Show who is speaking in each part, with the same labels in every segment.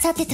Speaker 1: さてと。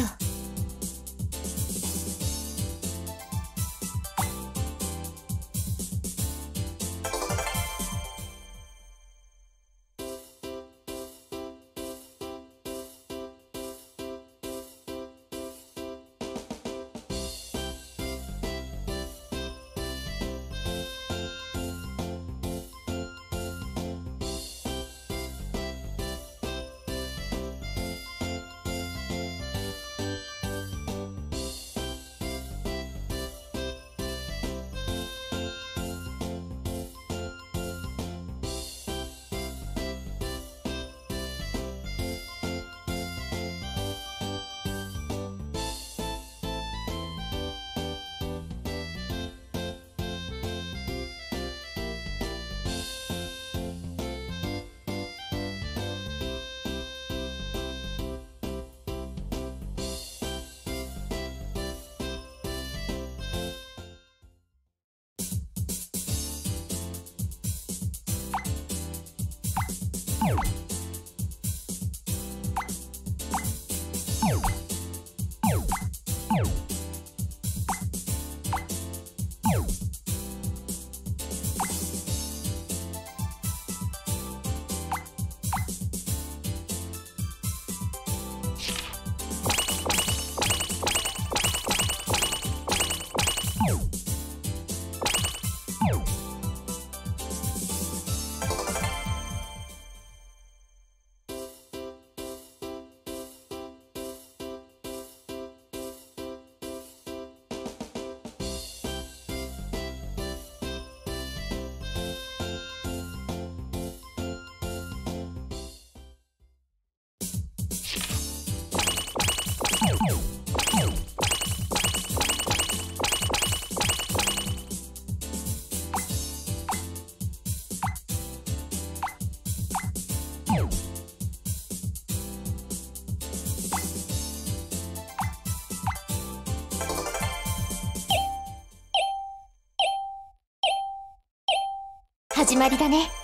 Speaker 1: 始まりだね。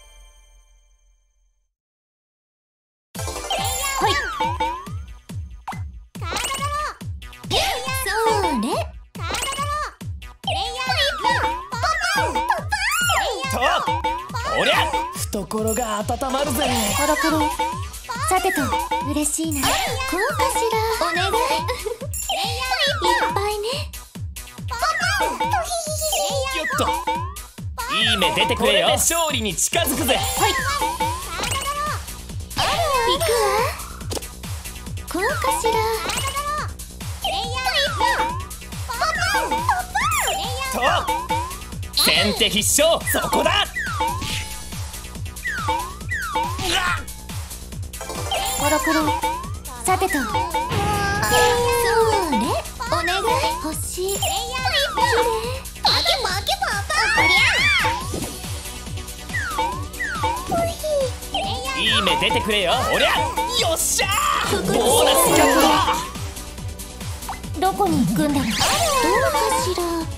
Speaker 1: ほい。それ。
Speaker 2: と、おりゃ、懐が温まるぜ。
Speaker 1: コロコロ。さてと、嬉しいな。こうかしら。お願い。いっぱいね。
Speaker 2: よっと。いい目出てくれよ。これで勝利に近づくぜ。
Speaker 1: はい。行くわ。こうかしら。
Speaker 2: と、先手必勝。そこだ。
Speaker 1: コロコロ。さてと。それ。お願い。欲しい。きれい。
Speaker 2: いい目出てくれよ。おりゃ、よっしゃー。ボーナスキャットだ。
Speaker 1: どこに行くんだろう。どうかしら。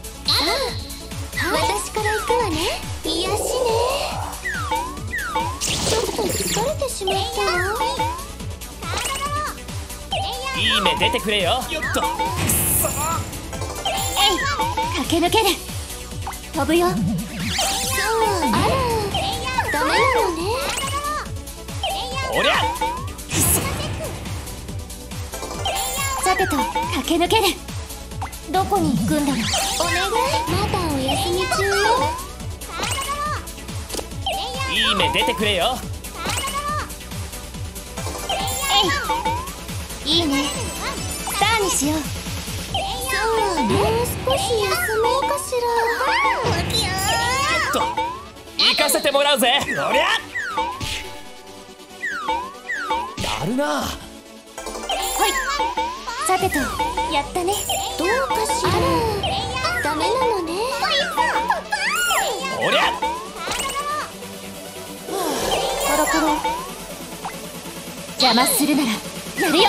Speaker 1: 私から行くわね。癒しね。ちょっと疲れてしまったわ。
Speaker 2: いい目出てくれよ。よっと。くっそー。
Speaker 1: えい、駆け抜ける。飛ぶよ。そう、あら、ダメなのね。
Speaker 2: おりゃ。
Speaker 1: さてと、駆け抜ける。どこに行くんだろう。お願い。まだお休み中よ。
Speaker 2: いい目出てくれよ。
Speaker 1: えい、いいね。スターにしよう。そう、もう少し休もうかしら。
Speaker 2: と、行かせてもらうぜ。おりゃ。やるな。
Speaker 1: はい。さてと、やったね。どうかしら。ダメなのね。
Speaker 2: おりゃ。
Speaker 1: コロコロ。邪魔するならやるよ。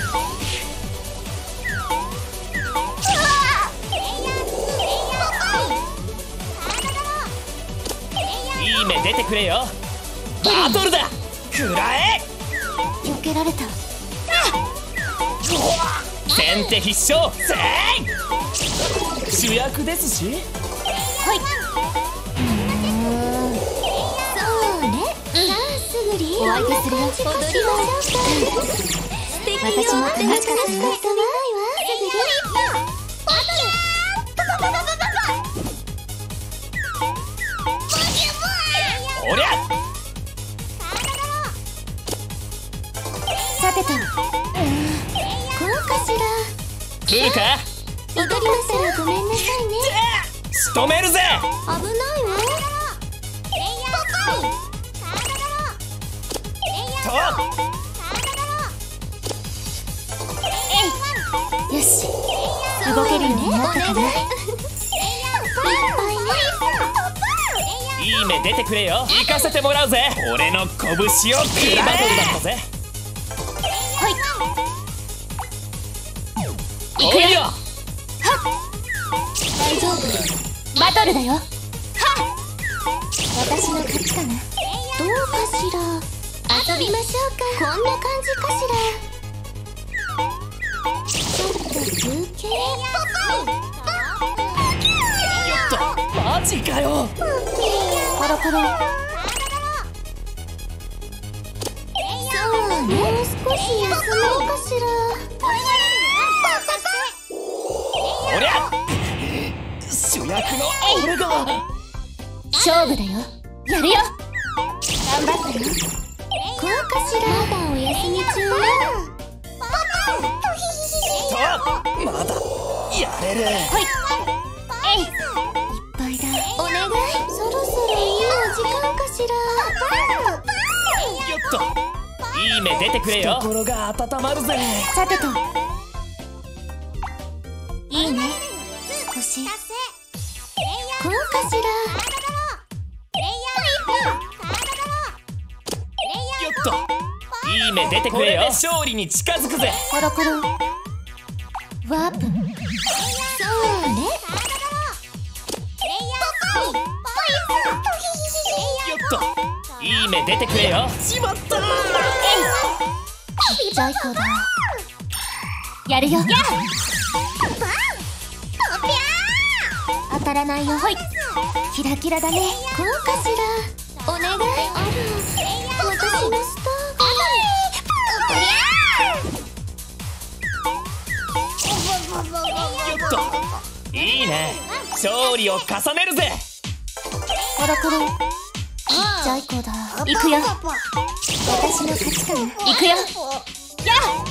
Speaker 2: いい目出てくれよ。バトルだ。くらえ。
Speaker 1: 避けられた。
Speaker 2: 先手必勝。せい主役ですし。
Speaker 1: はい。そうね。さあすぐにお相手するよ。踊りましょうか。私も楽しかったね。遊びたいわ。すぐに。
Speaker 2: おりゃ
Speaker 1: さてと、こうかしら。
Speaker 2: 来るか。
Speaker 1: 踊りますらごめんなさいね。
Speaker 2: 仕留めるぜ。
Speaker 1: 危ないわ。よし、動けるようになったかな。
Speaker 2: いい目出てくれよ。行かせてもらうぜ。俺の拳を食らえ。バトルだったぜ。
Speaker 1: はい。
Speaker 2: 行くよ。
Speaker 1: 大丈夫。バトルだよ。私の勝ちかな。どうかしら。遊びましょうか。こんな感じかしら。ちょっと休憩。
Speaker 2: マジかよ。
Speaker 1: コロコロ。そうね。もう少し休もうかしら。
Speaker 2: おりゃ主役の俺が。
Speaker 1: 勝負だよ。やるよ。頑張ったよ。こうかしら。まだお休み中よ。
Speaker 2: まだやれる。
Speaker 1: はい。いっぱいだ。お願い。そろそろいいお時間かしら。
Speaker 2: よっといい目出てくれよ。心が温まるぜ。
Speaker 1: さてと、いいね。腰。こうかしら。
Speaker 2: よっといい目出てくれよ。勝利に近づくぜ。
Speaker 1: コロコロ。ワープ。そうね。
Speaker 2: よっといい目出てくれよ。しまった。
Speaker 1: ちっちゃい子だ。やるよ。当たらないよ。はい。キラキラだね。こうかしら。お願い。あら、私のスターが。
Speaker 2: よっといいね。勝利を重ねるぜ。
Speaker 1: コロコロ。ちっちゃい子だ。行くよ。私の勝ちかな。行くよ。やっ。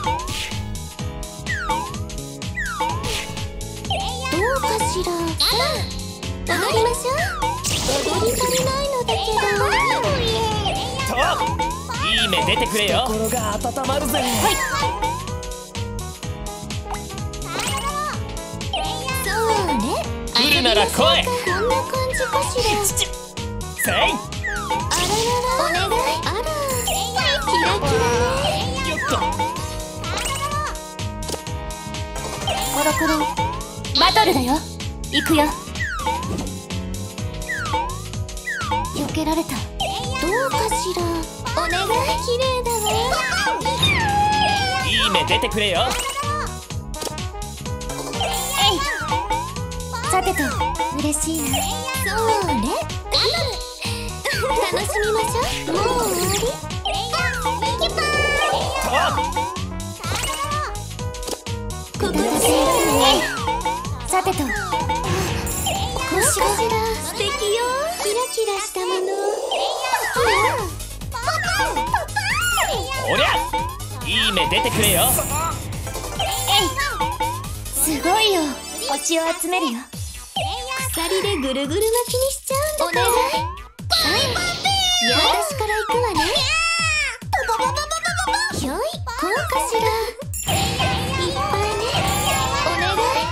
Speaker 1: どうかしら。踊りましょう。踊り足りないのだけど。
Speaker 2: といい目出てくれよ。心が温まるぜ。
Speaker 1: はい。そうね。
Speaker 2: 来るなら来い。
Speaker 1: こんな感じかしら。
Speaker 2: せい。
Speaker 1: あららら。お願い。あら。キラキラね。
Speaker 2: よっと
Speaker 1: コロコロ。バトルだよ。行くよ。避けられた。どうかしら。お願い。綺麗だわ。
Speaker 2: いい目出てくれよ。
Speaker 1: さてと、嬉しいな。そうね。楽しみましょう。もう終わり。ここだけ。さてと、腰かしら。素敵よ。キラキラしたもの。
Speaker 2: おりゃいい目出てくれよ。
Speaker 1: すごいよ。星を集めるよ。鎖でぐるぐる巻きにしちゃうんだから。お願い。私から行くわね。ひょい。こうかしら。いっぱいね。お願い。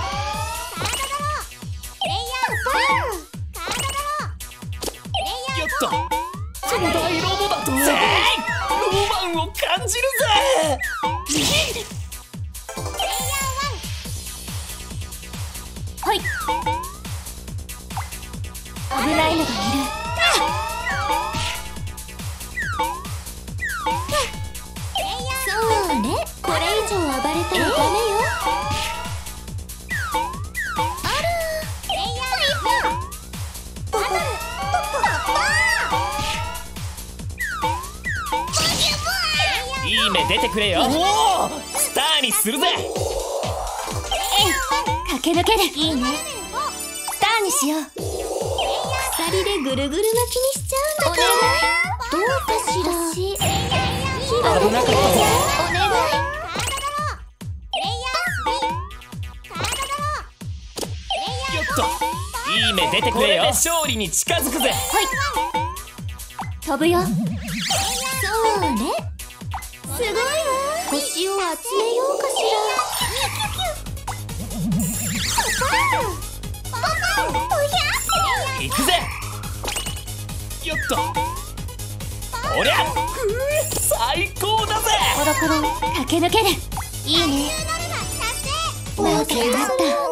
Speaker 2: よっと巨大ロボだと。ロマンを感じるぜ。
Speaker 1: はい。危ないのがいる。
Speaker 2: 出てくれよ。スターにするぜ。
Speaker 1: 駆け抜ける。いいね。スターにしよう。鎖でぐるぐる巻きにしちゃうんだから。どうかしら。
Speaker 2: 危なかったぞ。
Speaker 1: お願い。
Speaker 2: よっと、いい目出てくれよ。勝利に近づくぜ。
Speaker 1: はい。飛ぶよ。そうね。すごいわ。星を集めようかしら。
Speaker 2: 行くぜ。よっと、おりゃ、最高だぜ。
Speaker 1: コロコロ駆け抜ける。いいね。負けだった。